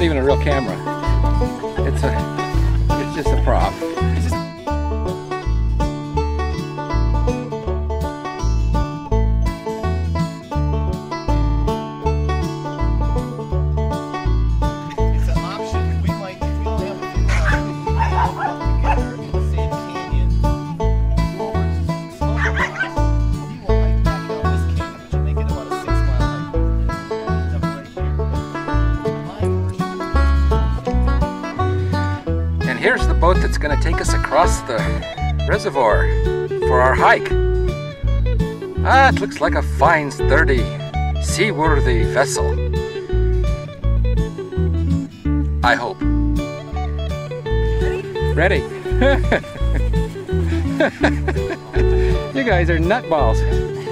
even a real camera. It's just a prop. Here's the boat that's going to take us across the reservoir for our hike. It looks like a fine, sturdy, seaworthy vessel. I hope. Ready? You guys are nutballs.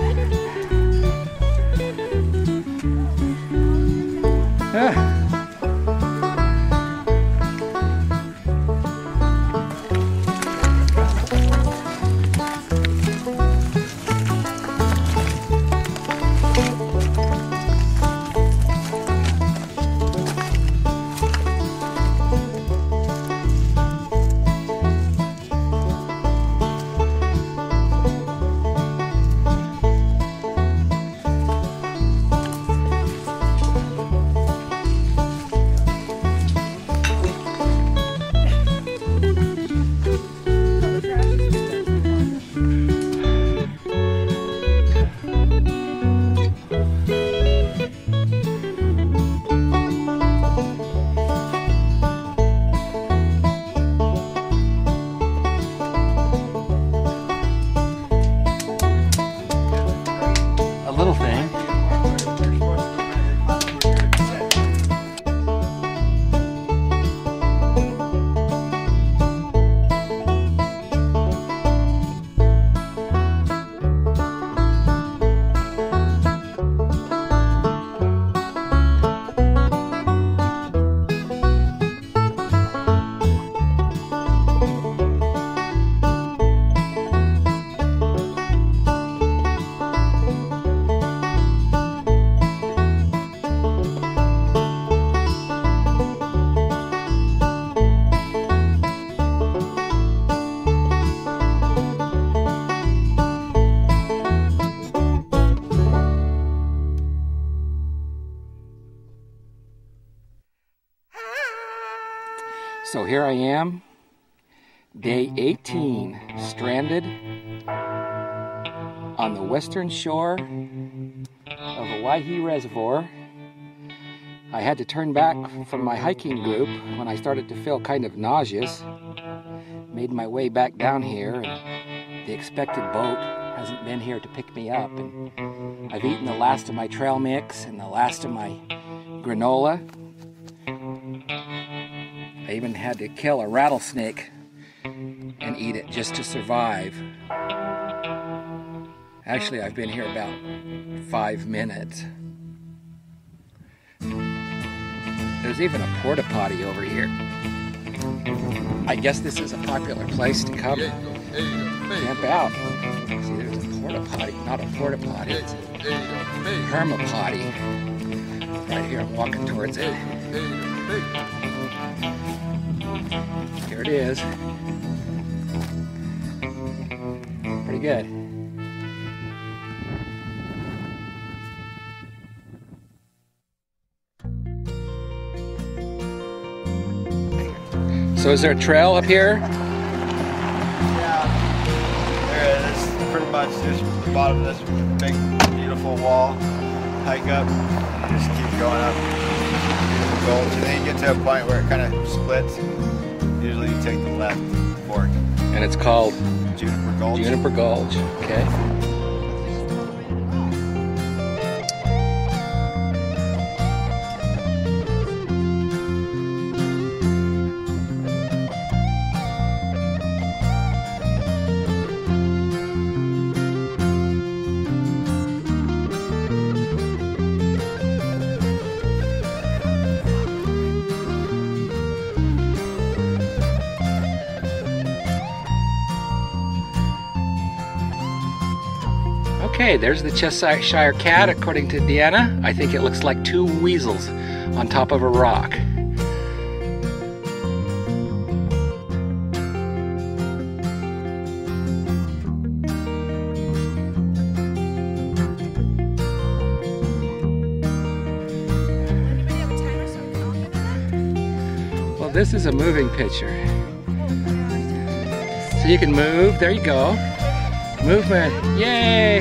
So here I am, day 18, stranded on the western shore of Owyhee Reservoir. I had to turn back from my hiking group when I started to feel kind of nauseous. Made my way back down here, and the expected boat hasn't been here to pick me up. And I've eaten the last of my trail mix and the last of my granola. I even had to kill a rattlesnake and eat it just to survive. Actually, I've been here about 5 minutes. There's even a porta potty over here. I guess this is a popular place to come camp out. See, there's a porta potty, not a porta potty, it's a perma potty. Right here, I'm walking towards it. Here it is. Pretty good. So is there a trail up here? Yeah, there is. Pretty much just the bottom of this big, beautiful wall. Hike up, and you just keep going up. Beautiful gulch, and then you get to a point where it kind of splits. Usually you take the left fork. And it's called? Juniper Gulch. Juniper Gulch, okay. Okay, there's the Cheshire Cat, according to Deanna. I think it looks like 2 weasels on top of a rock. this is a moving picture. So you can move, there you go. Movement, yay!